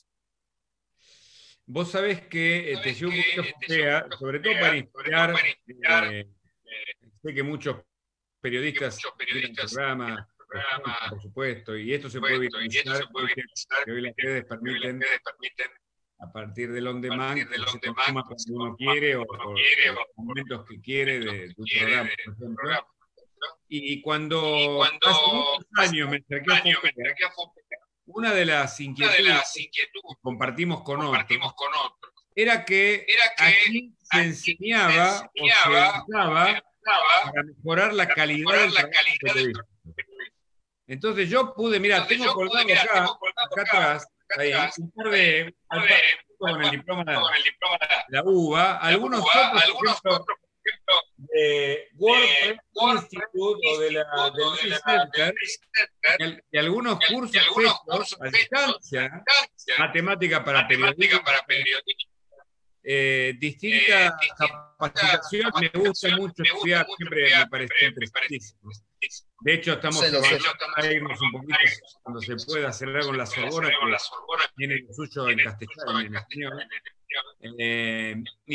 Vos sabés que eh, te llevo un poquito que te fea, llevo un sobre poquito todo para fea, sobre todo inspirar. para inspirar, eh, sé que muchos periodistas muchos tienen periodistas programa, tienen programa, por supuesto, y esto se puede supuesto, y esto viralizar, se puede viste, viralizar, que hoy las que redes hoy las permiten, redes permiten, a partir del on a demand, partir que del se on demand, consuma que cuando se uno consuma quiere o cuando uno por quiere, los o por momentos que quiere momentos de, que de un quiere programa, de- por del ejemplo. programa. Y cuando, Y cuando hace muchos años me acerqué a años me Fopea, acerqué a Fopea, una de las una de inquietudes las que inquietudes compartimos con que compartimos otros con otros era que era que aquí se aquí enseñaba se o se enseñaba, educaba educaba para mejorar la para calidad mejorar del la trabajo calidad del periodístico. Entonces yo pude, mira, Entonces tengo yo pude, colgado mira, acá, tengo colgado acá acá, atrás, acá ahí, atrás, un par ahí, de, un al par par de- con el diploma de con el diploma de la UBA, la algunos UBA, otros, por algunos ejemplo, otros, por ejemplo, de WordPress WordPress Institute o de la, Institute del o de Free la- Center, del Center, y, al- y algunos y, cursos y algunos hechos cursos a hechos distancia, a distancia, matemática para matemática periodistas, para periodistas, eh, distintas eh, distintas capacitaciones. Me gusta capacitaciones, mucho me gusta estudiar, mucho siempre estudiar, me pareció siempre me parece interesantísimo. interesantísimo. De hecho, estamos Se lo sé. evaluando a irnos un poquito, cuando se pueda hacer algo en la Sorbona, con la que Sorbona, tiene el suyo en tiene castellano, mucho en en castellano, español. en español. Eh,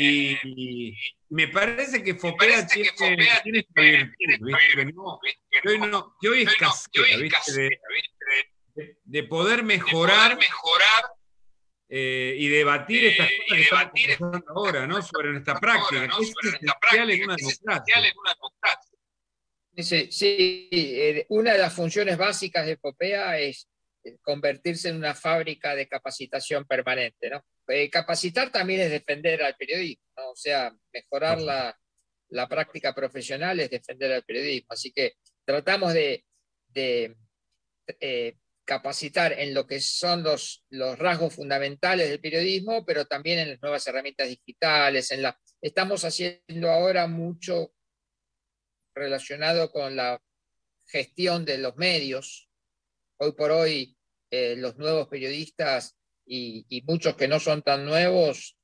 y me parece que Me Fopea parece tiene, que Fopea tiene esta tiene- virtud, tiene esta ¿viste? Que, virtud, no- ¿viste? que hoy, no, que hoy Hoy es no, que hoy casera, es ¿viste? De, casera, ¿viste? de- de poder De mejorar poder mejorar eh, y debatir eh, estas y cosas que estamos debatir conversando ahora, ¿no? Sobre nuestra ahora, práctica, ¿no? que es Sobre nuestra esencial práctica, en una que es democracia. esencial en una democracia. Sí, sí, eh, una de las funciones básicas de Fopea es eh, convertirse en una fábrica de capacitación permanente, ¿no? Eh, capacitar también es defender al periodismo, ¿no? O sea, mejorar la, la práctica profesional es defender al periodismo. Así que tratamos de, de eh, capacitar en lo que son los, los rasgos fundamentales del periodismo, pero también en las nuevas herramientas digitales. En la, estamos haciendo ahora mucho relacionado con la gestión de los medios. Hoy por hoy, eh, los nuevos periodistas y, y muchos que no son tan nuevos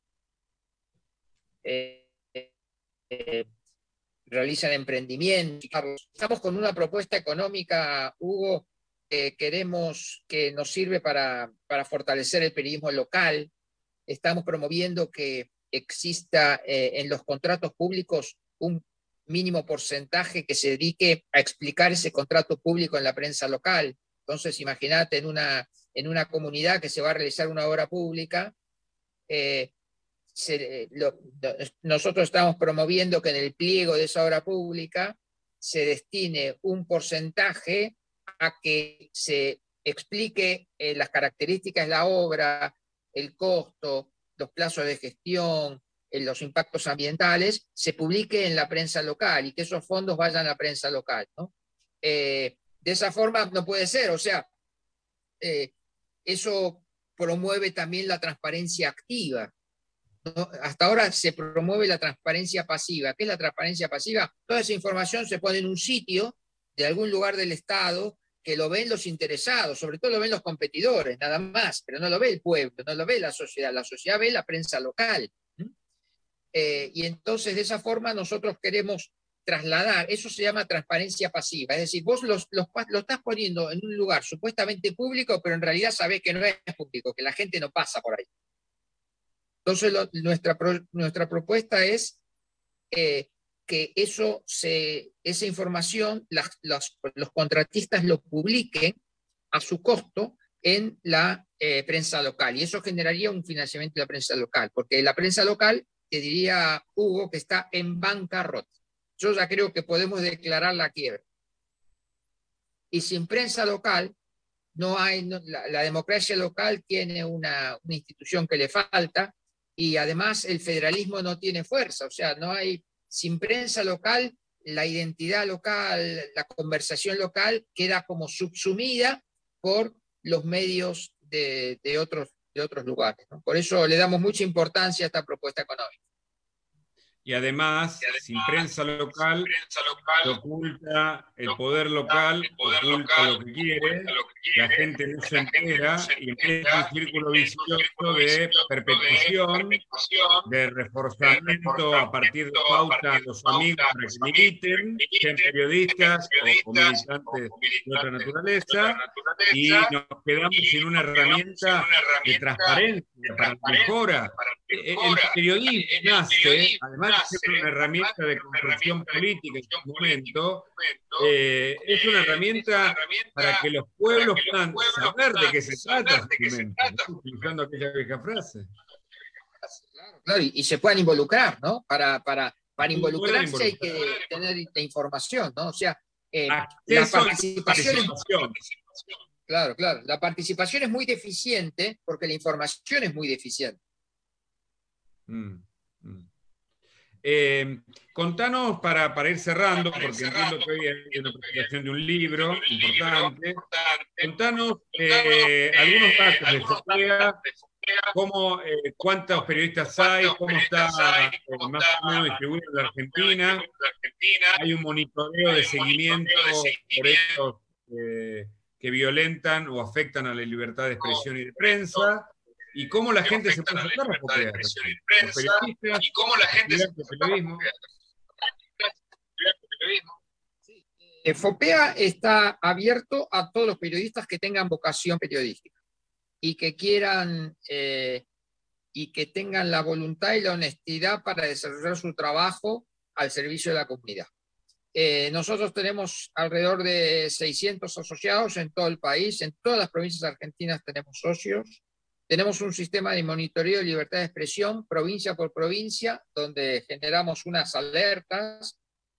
eh, eh, realizan emprendimientos. Estamos con una propuesta económica, Hugo, que queremos que nos sirve para, para fortalecer el periodismo local. Estamos promoviendo que exista eh, en los contratos públicos un mínimo porcentaje que se dedique a explicar ese contrato público en la prensa local. Entonces, imagínate en una, en una comunidad que se va a realizar una obra pública, eh, se, lo, lo, nosotros estamos promoviendo que en el pliego de esa obra pública se destine un porcentaje a que se explique eh, las características de la obra, el costo, los plazos de gestión, los impactos ambientales, se publique en la prensa local y que esos fondos vayan a la prensa local, ¿no? Eh, de esa forma no puede ser, o sea, eh, eso promueve también la transparencia activa, ¿no? Hasta ahora se promueve la transparencia pasiva. ¿Qué es la transparencia pasiva? Toda esa información se pone en un sitio de algún lugar del Estado que lo ven los interesados, sobre todo lo ven los competidores, nada más, pero no lo ve el pueblo, no lo ve la sociedad, la sociedad ve la prensa local. Eh, y entonces de esa forma nosotros queremos trasladar, eso se llama transparencia pasiva, es decir, vos los, los, lo estás poniendo en un lugar supuestamente público, pero en realidad sabés que no es público, que la gente no pasa por ahí. Entonces lo, nuestra, nuestra propuesta es eh, que eso se, esa información las, los, los contratistas lo publiquen a su costo en la eh, prensa local, y eso generaría un financiamiento de la prensa local, porque la prensa local, te diría Hugo, que está en bancarrota. Yo ya creo que podemos declarar la quiebra. Y sin prensa local, no hay, no, la, la democracia local tiene una, una institución que le falta, y además el federalismo no tiene fuerza, o sea, no hay, sin prensa local, la identidad local, la conversación local queda como subsumida por los medios de, de, otros, de otros lugares, ¿no? Por eso le damos mucha importancia a esta propuesta económica. Y además, y además sin prensa local, sin prensa local se oculta el poder local, el poder oculta local, lo que quiere, lo que quiere, la gente no se entera no y empieza un círculo vicioso de perpetuación, de reforzamiento a partir de pauta a los amigos para que militen, sean periodistas o militantes de otra naturaleza, y nos quedamos sin una herramienta de transparencia para la mejora. El periodismo nace, además de ser una herramienta de construcción política en su momento, eh, es una herramienta para que los pueblos puedan saber de qué se trata, ¿no? Utilizando aquella vieja frase. Claro, y, y se puedan involucrar, ¿no? Para, para, para involucrarse hay que tener la información, ¿no? O sea, eh, la participación, participación. Es, claro, claro, la participación es muy deficiente porque la información es muy deficiente. Mm, mm. Eh, contanos para, para ir cerrando, para porque cerrando, entiendo que hoy hay una presentación de un libro importante. importante. Contanos eh, algunos datos de Fopea, cómo, eh, cuántos periodistas hay, cómo está eh, más o menos distribuido en la Argentina. Hay un monitoreo de seguimiento por estos eh, que violentan o afectan a la libertad de expresión y de prensa. Y cómo la gente se puede acercar a Fopea. Y cómo la gente se puede periodismo. Fopea está abierto a todos los periodistas que tengan vocación periodística y que quieran eh, y que tengan la voluntad y la honestidad para desarrollar su trabajo al servicio de la comunidad. Eh, nosotros tenemos alrededor de seiscientos asociados en todo el país, en todas las provincias argentinas tenemos socios. Tenemos un sistema de monitoreo de libertad de expresión, provincia por provincia, donde generamos unas alertas.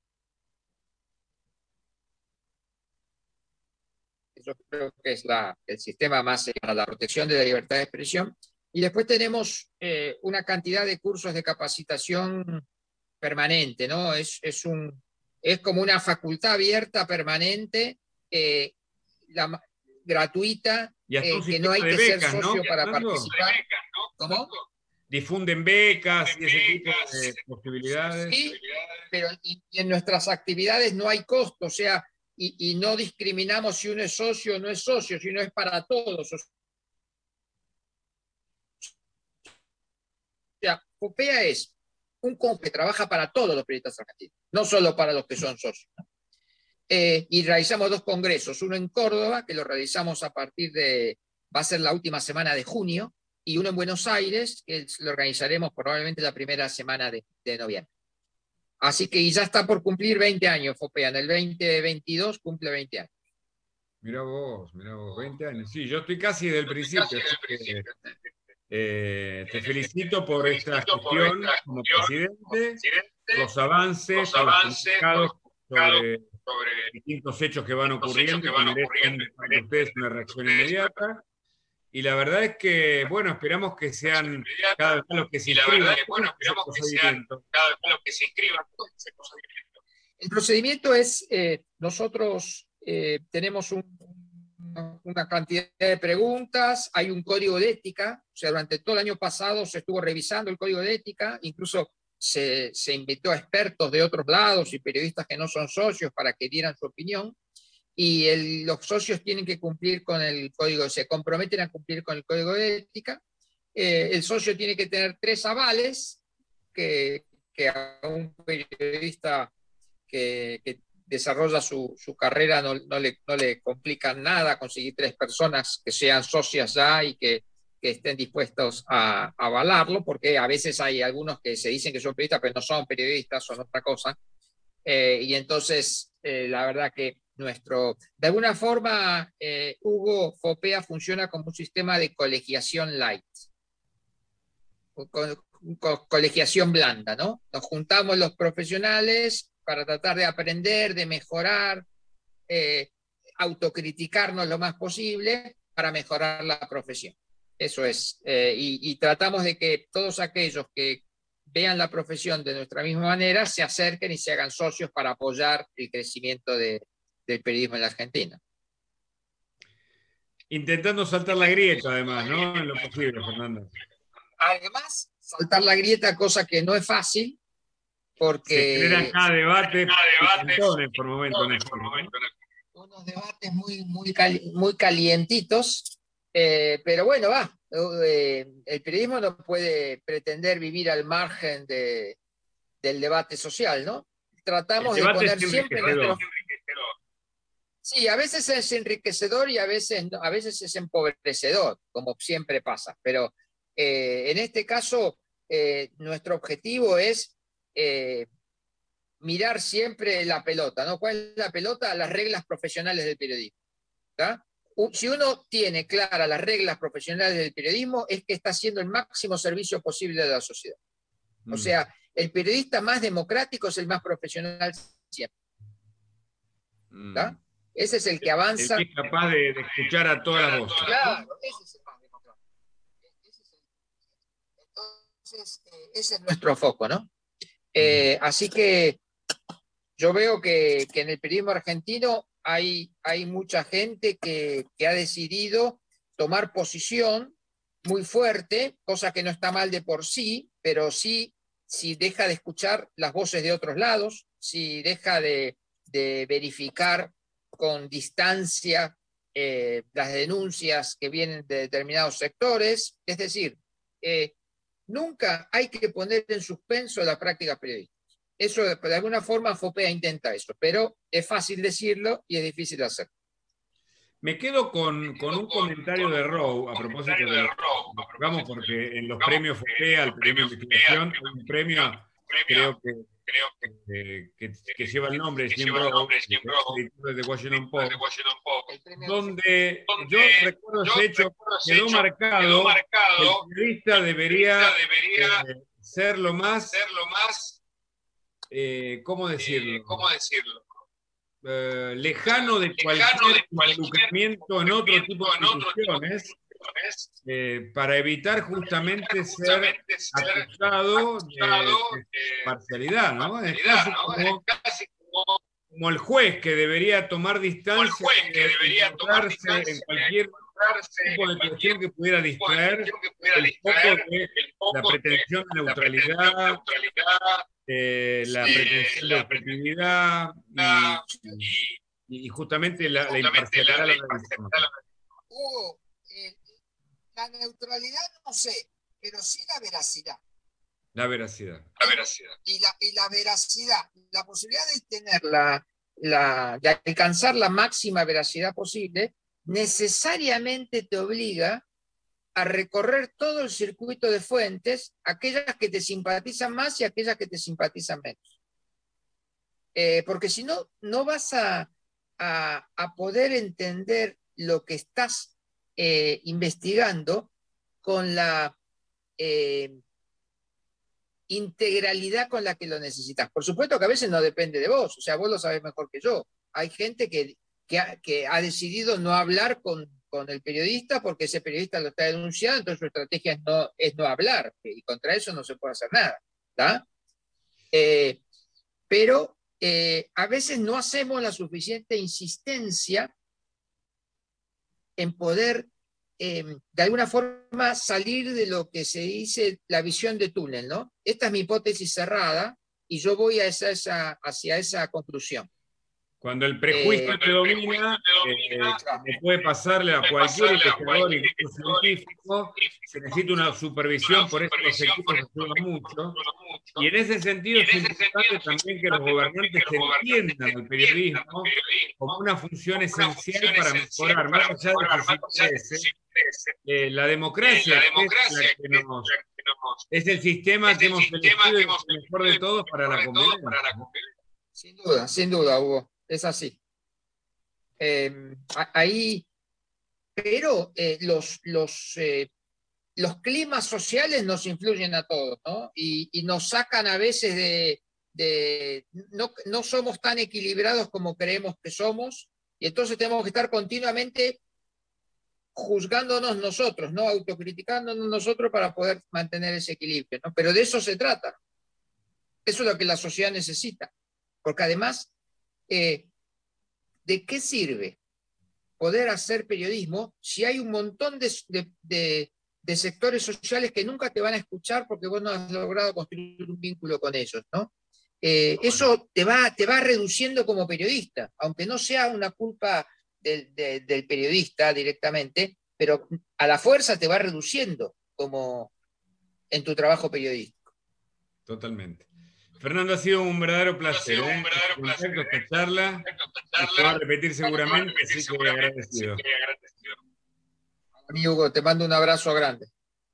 Eso creo que es la, el sistema más para la protección de la libertad de expresión. Y después tenemos eh, una cantidad de cursos de capacitación permanente, ¿no? Es, es, un, es como una facultad abierta permanente, eh, la, gratuita, eh, que no hay que becas, ser socio, ¿no?, para participar. Becas, ¿no? ¿Cómo? Difunden becas y ese tipo de posibilidades. Sí, pero y, y en nuestras actividades no hay costo, o sea, y, y no discriminamos si uno es socio o no es socio, sino es para todos. O sea, Fopea es un comité que trabaja para todos los periodistas argentinos, no solo para los que son socios, ¿no? Eh, y realizamos dos congresos, uno en Córdoba, que lo realizamos a partir de, va a ser la última semana de junio, y uno en Buenos Aires, que lo organizaremos probablemente la primera semana de, de noviembre. Así que y ya está por cumplir veinte años, Fopea, en el veinte veintidós cumple veinte años. Mirá vos, mirá vos, veinte años. Sí, yo estoy casi del principio. Que, eh, te felicito por esta gestión como presidente, los avances, los avances sobre sobre distintos hechos que van ocurriendo, que van ocurriendo y ustedes una reacción inmediata. Y la verdad es que, bueno, esperamos que sean cada vez más los que se inscriban. Bueno, esperamos que sean cada vez más los que se inscriban. El procedimiento es, eh, nosotros eh, tenemos un, una cantidad de preguntas, hay un código de ética, o sea, durante todo el año pasado se estuvo revisando el código de ética, incluso Se, se invitó a expertos de otros lados y periodistas que no son socios para que dieran su opinión, y el, los socios tienen que cumplir con el código, se comprometen a cumplir con el código de ética. Eh, el socio tiene que tener tres avales que, que a un periodista que, que desarrolla su, su carrera no, no, le, no le complican nada conseguir tres personas que sean socias ya y que que estén dispuestos a, a avalarlo, porque a veces hay algunos que se dicen que son periodistas, pero no son periodistas, son otra cosa. Eh, y entonces, eh, la verdad que nuestro... De alguna forma, eh, Hugo, Fopea funciona como un sistema de colegiación light, con, con colegiación blanda, ¿no? Nos juntamos los profesionales para tratar de aprender, de mejorar, eh, autocriticarnos lo más posible para mejorar la profesión. Eso es, eh, y, y tratamos de que todos aquellos que vean la profesión de nuestra misma manera, se acerquen y se hagan socios para apoyar el crecimiento de, del periodismo en la Argentina. Intentando saltar la grieta, además, ¿no? En lo posible, Fernando. Además, saltar la grieta, cosa que no es fácil, porque... Se generan cada debate, Cada debate por momento, en el foro, ¿no? unos debates muy, muy, cali muy calientitos, eh, pero bueno, va. Eh, el periodismo no puede pretender vivir al margen de, del debate social, ¿no? Tratamos de poner siempre nuestro... Sí, a veces es enriquecedor y a veces, a veces es empobrecedor, como siempre pasa, pero eh, en este caso eh, nuestro objetivo es eh, mirar siempre la pelota, ¿no? ¿Cuál es la pelota? Las reglas profesionales del periodismo. ¿Tá? Si uno tiene claras las reglas profesionales del periodismo, es que está haciendo el máximo servicio posible a la sociedad. O sea, el periodista más democrático es el más profesional siempre. ¿Tá? Ese es el que avanza. El que es capaz de, de escuchar a todas las voces. Claro, ese es el más democrático. Ese es el... Entonces, eh, ese es nuestro foco, ¿no? Eh, así que yo veo que, que en el periodismo argentino hay, hay mucha gente que, que ha decidido tomar posición muy fuerte, cosa que no está mal de por sí, pero sí si deja de escuchar las voces de otros lados, si deja de, de verificar con distancia eh, las denuncias que vienen de determinados sectores. Es decir, eh, nunca hay que poner en suspenso la práctica periodística. Eso de, de alguna forma FOPEA intenta eso, pero es fácil decirlo y es difícil hacerlo. Me quedo con, con un comentario de Rowe a propósito de lo que tocamos, porque en los premios FOPEA, el premio de investigación, hay un premio, creo que, creo que, que, que lleva el nombre de Jim Rowe, editor de Washington Post, donde yo recuerdo ese hecho, quedó marcado que el periodista debería eh, ser lo más, eh, ¿cómo decirlo? ¿Cómo decirlo? Uh, lejano de cualquier involucramiento en otro tipo de instituciones, eh, para evitar justamente ser acusado de, de parcialidad, ¿no? Es casi como, como el juez que debería tomar distancia de encontrarse en cualquier tipo de cuestión que pudiera distraer el foco de la pretensión de neutralidad, Eh, la pretensión de objetividad y, y, y justamente la, la imparcialidad. La, la, Hugo, eh, la neutralidad no sé, pero sí la veracidad. La veracidad. La veracidad. Y la, y la veracidad, la posibilidad de tener la, la, de alcanzar la máxima veracidad posible, necesariamente te obliga a recorrer todo el circuito de fuentes, aquellas que te simpatizan más y aquellas que te simpatizan menos. Eh, porque si no, no vas a, a, a poder entender lo que estás eh, investigando con la eh, integralidad con la que lo necesitas. Por supuesto que a veces no depende de vos, o sea, vos lo sabés mejor que yo. Hay gente que, que, ha, que ha decidido no hablar con con el periodista porque ese periodista lo está denunciando, entonces su estrategia es no, es no hablar, y contra eso no se puede hacer nada. ¿Tá? Eh, pero eh, a veces no hacemos la suficiente insistencia en poder eh, de alguna forma salir de lo que se dice la visión de túnel, ¿no? Esta es mi hipótesis cerrada y yo voy a esa, esa, hacia esa conclusión. Cuando el prejuicio eh, te domina, eh, como puede pasarle a cualquier investigador, incluso científico, se necesita una supervisión, por eso los equipos ayudan mucho. Y en ese sentido es importante también que los gobernantes entiendan el periodismo como una función esencial para mejorar, más allá de que se interese, eh, la democracia, es, la que nos, es el sistema que hemos elegido el mejor de todos para la convivencia. Sin duda, sin duda, Hugo. Es así. Eh, ahí, pero eh, los, los, eh, los climas sociales nos influyen a todos, ¿no? Y, y nos sacan a veces de... de no, no somos tan equilibrados como creemos que somos, y entonces tenemos que estar continuamente juzgándonos nosotros, ¿no? Autocriticándonos nosotros para poder mantener ese equilibrio, ¿no? Pero de eso se trata. Eso es lo que la sociedad necesita. Porque además, eh, ¿de qué sirve poder hacer periodismo si hay un montón de, de, de, de sectores sociales que nunca te van a escuchar porque vos no has logrado construir un vínculo con ellos, ¿no? Eh, eso te va, te va reduciendo como periodista, aunque no sea una culpa del, de, del periodista directamente, pero a la fuerza te va reduciendo como en tu trabajo periodístico. Totalmente. Fernando, ha sido un verdadero placer. Ha sido un ¿eh? verdadero placer, Esta ¿eh? charla. Esta Se va a charla repetir seguramente, repetir así que seguramente, agradecido. así que agradecido. A mí, Hugo, te mando un abrazo grande.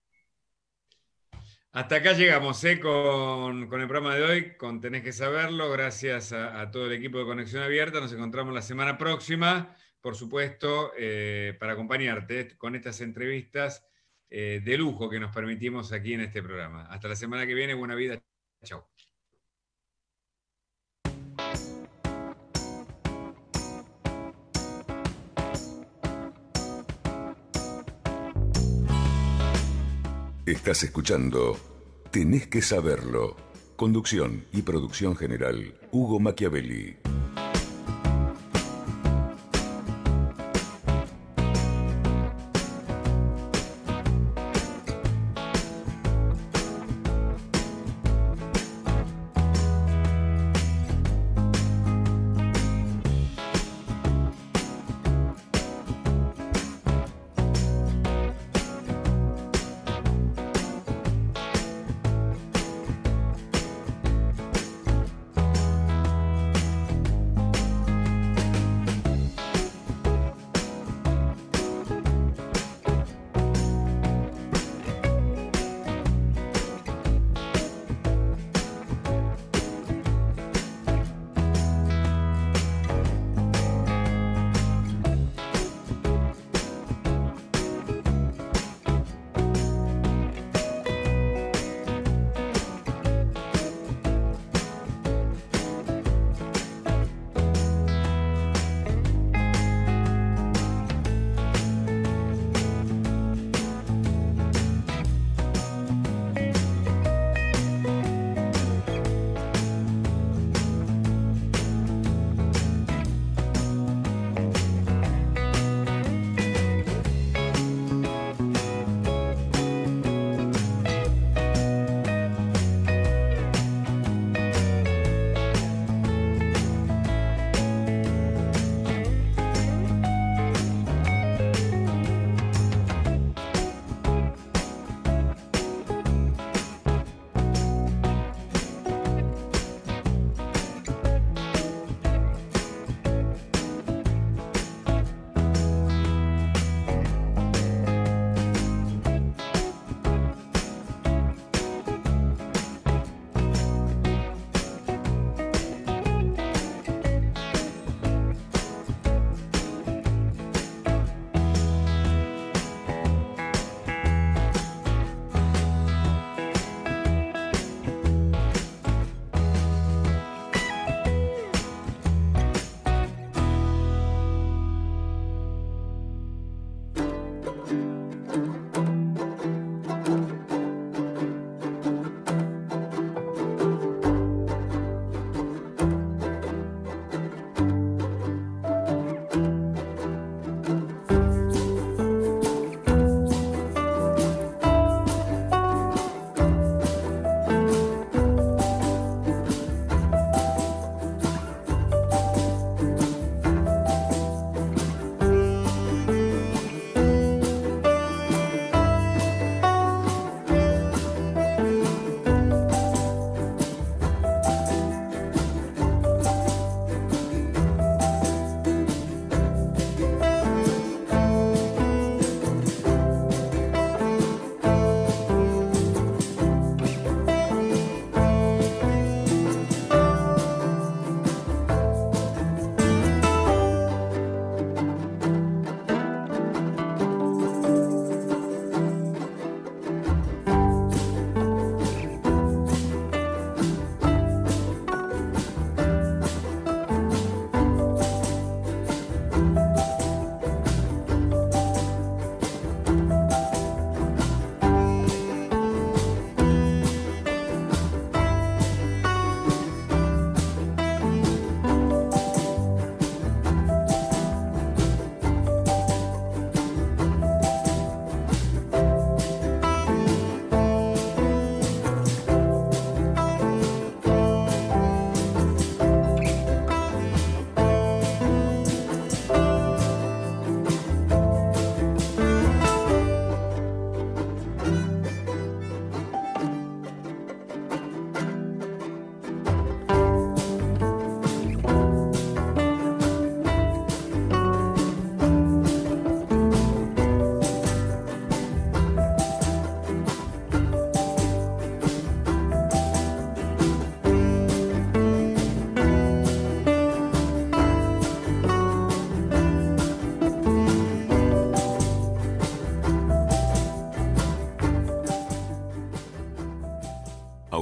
Hasta acá llegamos ¿eh? con, con el programa de hoy, con Tenés que Saberlo. Gracias a, a todo el equipo de Conexión Abierta. Nos encontramos la semana próxima, por supuesto, eh, para acompañarte con estas entrevistas eh, de lujo que nos permitimos aquí en este programa. Hasta la semana que viene. Buena vida. Chao. Estás escuchando Tenés que Saberlo. Conducción y producción general, Hugo Machiavelli.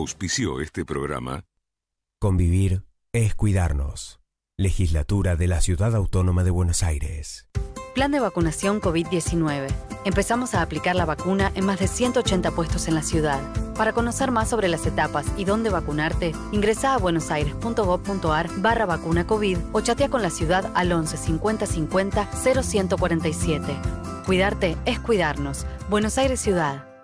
Auspició este programa. Convivir es cuidarnos. Legislatura de la Ciudad Autónoma de Buenos Aires. Plan de vacunación COVID diecinueve. Empezamos a aplicar la vacuna en más de ciento ochenta puestos en la ciudad. Para conocer más sobre las etapas y dónde vacunarte, ingresá a buenosaires.gov.ar barra vacuna COVID o chatea con la ciudad al once cincuenta cincuenta cero ciento cuarenta y siete. Cuidarte es cuidarnos. Buenos Aires Ciudad.